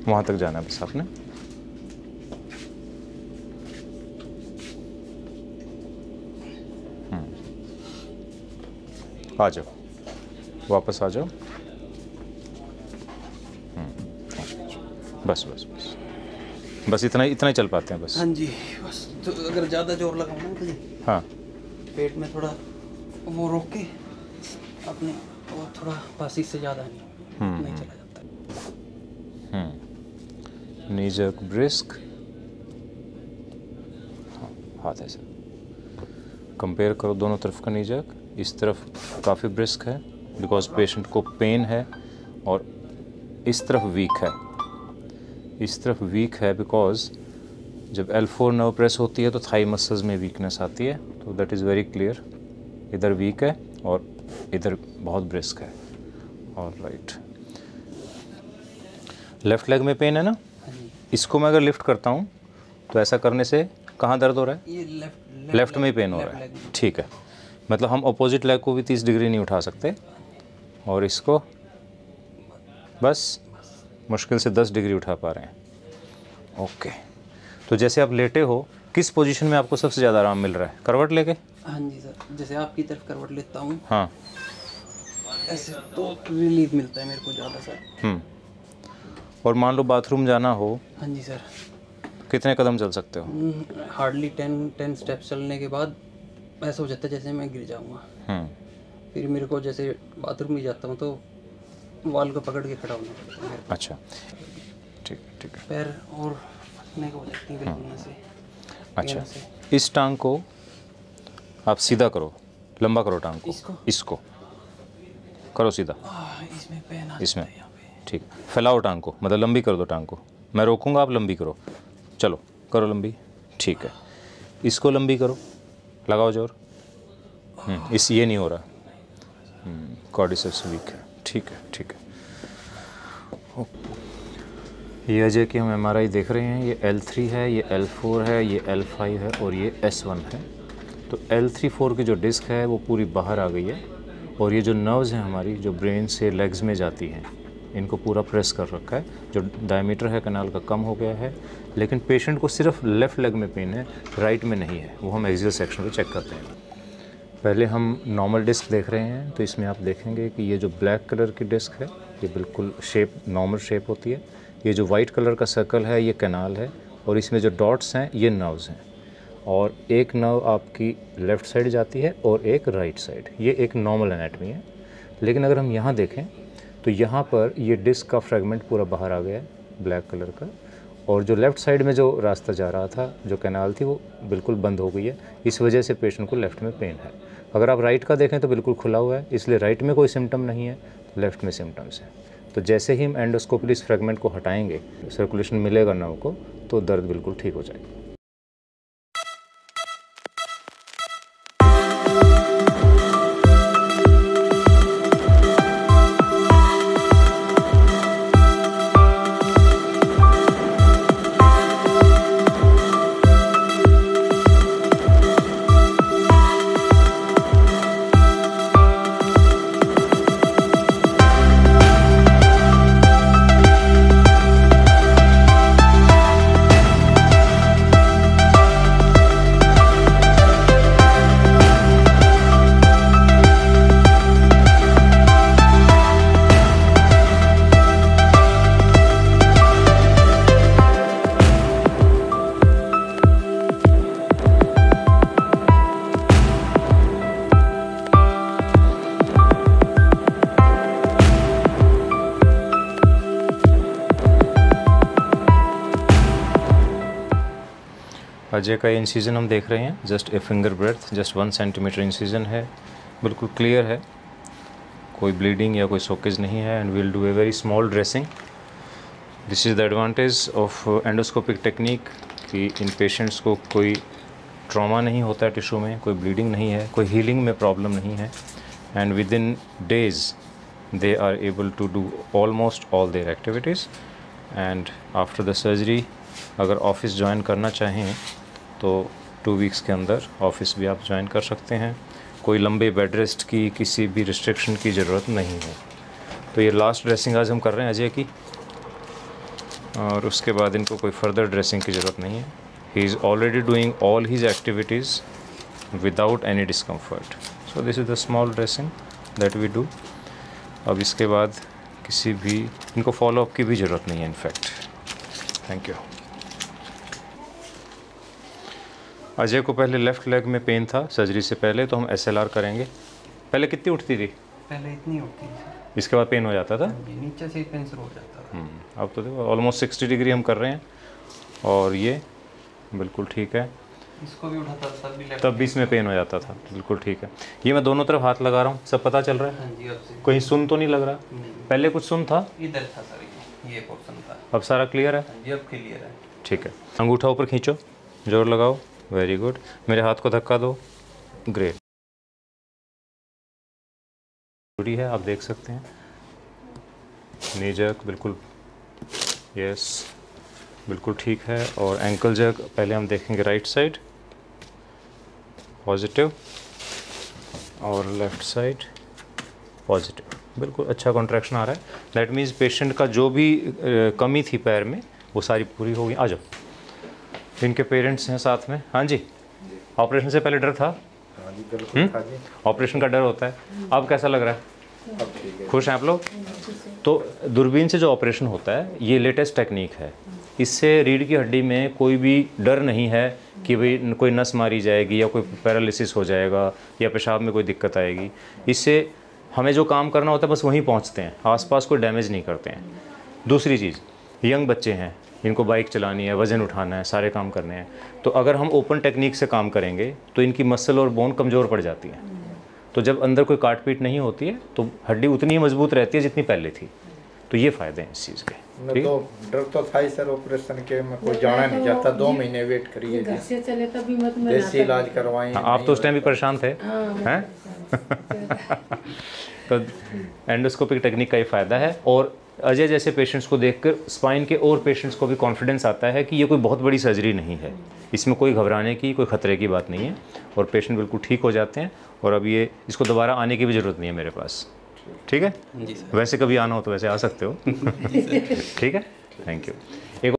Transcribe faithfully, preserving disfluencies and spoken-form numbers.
वहाँ तक जाना है बस आपने। आ जाओ, वापस आ जाओ। बस बस बस बस इतना ही इतना ही चल पाते हैं बस। हाँ जी, बस तो अगर ज़्यादा जोर लगाओ ना तो हाँ, पेट में थोड़ा वो रोक के अपने वो थोड़ा बस इससे ज़्यादा नहीं नहीं चला जाता। Hmm knee jerk brisk. हाँ, हाथ ऐसे कंपेयर करो दोनों तरफ का नी जर्क। इस तरफ काफ़ी ब्रिस्क है बिकॉज पेशेंट को पेन है, और इस तरफ वीक है। इस तरफ वीक है बिकॉज जब एल फोर नर्व प्रेस होती है तो थाई मसल्स में वीकनेस आती है, तो दैट इज़ वेरी क्लियर। इधर वीक है और इधर बहुत ब्रिस्क है। और राइट, लेफ्ट लेग में पेन है ना, इसको मैं अगर लिफ्ट करता हूँ तो ऐसा करने से कहाँ दर्द हो रहा है? ये लेफ्ट लेफ्ट में ही पेन हो रहा है, ठीक है। मतलब हम अपोजिट लेग को भी तीस डिग्री नहीं उठा सकते, और इसको बस मुश्किल से दस डिग्री उठा पा रहे हैं। ओके, तो जैसे आप लेटे हो, किस पोजीशन में आपको सबसे ज़्यादा आराम मिल रहा है? करवट लेके? हाँ जी सर, जैसे आपकी तरफ करवट लेता हूँ, हाँ, ऐसे तो रिलीफ मिलता है मेरे को ज़्यादा सर। हम्म और मान लो बाथरूम जाना हो, हाँ जी सर, कितने कदम चल सकते हो? हार्डली टेन टेन स्टेप्स चलने के बाद ऐसा हो जाता है जैसे मैं गिर जाऊँगा। हम्म फिर मेरे को जैसे बाथरूम में जाता हूँ तो वाल को पकड़ के खड़ा होना पड़ता है मेरे को। अच्छा, ठीक है ठीक है। पैर और फटने को हो जाती है बिल्कुल से। अच्छा, इस टांग को आप सीधा करो, लंबा करो टांग को। इसको? इसको करो सीधा, आह, इसमें पेन आ इसमें जाता है यहाँ पे। ठीक। फैलाओ टांग को, मतलब लंबी कर दो टांग को। मैं रोकूंगा, आप लंबी करो। चलो करो लंबी, ठीक है। इसको लंबी करो, लगाओ जोर। हम्म, इस ये नहीं हो रहा, कॉर्डिसेप्स वीक है, ठीक है ठीक है। ये अजय की हम एम आर आई देख रहे हैं। ये एल थ्री है, ये एल फोर है, ये एल फाइव है और ये एस वन है। तो एल थ्री फोर की जो डिस्क है वो पूरी बाहर आ गई है, और ये जो नर्व्स हैं हमारी, जो ब्रेन से लेग्स में जाती हैं, इनको पूरा प्रेस कर रखा है। जो डायमीटर है कैनाल का कम हो गया है, लेकिन पेशेंट को सिर्फ लेफ़्ट लेग में पेन है, राइट में नहीं है। वो हम एक्सियल सेक्शन पे चेक करते हैं। पहले हम नॉर्मल डिस्क देख रहे हैं, तो इसमें आप देखेंगे कि ये जो ब्लैक कलर की डिस्क है ये बिल्कुल शेप नॉर्मल शेप होती है। ये जो वाइट कलर का सर्कल है ये कैनाल है, और इसमें जो डॉट्स हैं ये नर्व्स हैं। और एक नर्व आपकी लेफ़्ट साइड जाती है और एक राइट साइड। ये एक नॉर्मल एनाटमी है। लेकिन अगर हम यहाँ देखें तो यहाँ पर ये डिस्क का फ्रेगमेंट पूरा बाहर आ गया है, ब्लैक कलर का, और जो लेफ़्ट साइड में जो रास्ता जा रहा था, जो कैनाल थी, वो बिल्कुल बंद हो गई है। इस वजह से पेशेंट को लेफ़्ट में पेन है। अगर आप राइट का देखें तो बिल्कुल खुला हुआ है, इसलिए राइट में कोई सिम्टम नहीं है, लेफ़्ट में सिम्टम्स हैं। तो जैसे ही हम एंडोस्कोपली इस फ्रेगमेंट को हटाएंगे, सर्कुलेशन मिलेगा नर्व को, तो दर्द बिल्कुल ठीक हो जाएगा। अजय का इंसिजन हम देख रहे हैं, just a finger breadth, just one centimetre incision है, बिल्कुल क्लियर है, कोई ब्लीडिंग या कोई सोकेज नहीं है। And will do a very small dressing. This is the advantage of endoscopic technique कि इन पेशेंट्स को कोई ट्रॉमा नहीं होता है टिश्यू में, कोई ब्लीडिंग नहीं है, कोई हीलिंग में प्रॉब्लम नहीं है। And within days they are able to do almost all their activities. And after the surgery अगर ऑफिस ज्वाइन करना चाहें तो टू वीक्स के अंदर ऑफिस भी आप ज्वाइन कर सकते हैं। कोई लंबे बेड रेस्ट की, किसी भी रिस्ट्रिक्शन की ज़रूरत नहीं है। तो ये लास्ट ड्रेसिंग आज हम कर रहे हैं अजय की। और उसके बाद इनको कोई फर्दर ड्रेसिंग की ज़रूरत नहीं है. He is already doing all his activities without any discomfort. So this is the small dressing that we do. अब इसके बाद किसी भी इनको फॉलोअप की भी ज़रूरत नहीं है इनफैक्ट. Thank you. अजय को पहले लेफ़्ट लेग में पेन था सर्जरी से पहले, तो हम एस एल आर करेंगे. पहले कितनी उठती थी? पहले इतनी होती थी, इसके बाद पेन हो जाता था. नीचे से पेन शुरू हो जाता था. हम्म, अब तो देखो ऑलमोस्ट सिक्सटी डिग्री हम कर रहे हैं और ये बिल्कुल ठीक है. इसको भी उठाता था, तब भी लेफ्ट तब भी इसमें पेन हो जाता था. बिल्कुल ठीक है. ये मैं दोनों तरफ हाथ लगा रहा हूँ, सब पता चल रहा है? हाँ जी. अब से कहीं सुन तो नहीं लग रहा? नहीं, पहले कुछ सुन था, इधर था सर, ये ये पोर्शन था. अब सारा क्लियर है? हाँ जी, अब क्लियर है. ठीक है. अंगूठा ऊपर खींचो, जोर लगाओ. Very good. मेरे हाथ को धक्का दो. ग्रेट. जरूरी है, आप देख सकते हैं. नी जर्क बिल्कुल, यस बिल्कुल ठीक है. और एंकल जर्क पहले हम देखेंगे राइट साइड, पॉजिटिव, और लेफ़्ट साइड पॉजिटिव. बिल्कुल अच्छा कॉन्ट्रैक्शन आ रहा है. दैट मीन्स पेशेंट का जो भी अ, कमी थी पैर में वो सारी पूरी हो गई. आ जाओ. इनके पेरेंट्स हैं साथ में. हाँ जी. ऑपरेशन से पहले डर था? ऑपरेशन का डर होता है. अब कैसा लग रहा है? खुश हैं आप लोग? तो दूरबीन से जो ऑपरेशन होता है ये लेटेस्ट टेक्निक है. इससे रीढ़ की हड्डी में कोई भी डर नहीं है कि भाई कोई नस मारी जाएगी या कोई पैरालिसिस हो जाएगा या पेशाब में कोई दिक्कत आएगी. इससे हमें जो काम करना होता है बस वहीं पहुंचते हैं, आसपास कोई डैमेज नहीं करते हैं. दूसरी चीज़, यंग बच्चे हैं, इनको बाइक चलानी है, वज़न उठाना है, सारे काम करने हैं. तो अगर हम ओपन टेक्निक से काम करेंगे तो इनकी मसल और बोन कमज़ोर पड़ जाती है. तो जब अंदर कोई काट पीट नहीं होती है तो हड्डी उतनी ही मजबूत रहती है जितनी पहले थी. तो ये फ़ायदे हैं इस चीज़ के. मैं तो डर तो था ही सर ऑपरेशन के, मैं कोई जाना नहीं चाहता. दो महीने वेट करिए, घर से चले तभी मत में देसी इलाज करवाएं. हाँ, आप तो उस टाइम भी परेशान थे हैं. तो एंडोस्कोपिक टेक्निक का ये फ़ायदा है. और अजय जैसे पेशेंट्स को देखकर स्पाइन के और पेशेंट्स को भी कॉन्फिडेंस आता है कि ये कोई बहुत बड़ी सर्जरी नहीं है, इसमें कोई घबराने की, कोई ख़तरे की बात नहीं है. और पेशेंट बिल्कुल ठीक हो जाते हैं. और अब ये इसको दोबारा आने की भी ज़रूरत नहीं है मेरे पास. ठीक है. जी सर. वैसे कभी आना हो तो वैसे आ सकते हो. ठीक है. Thank you. एक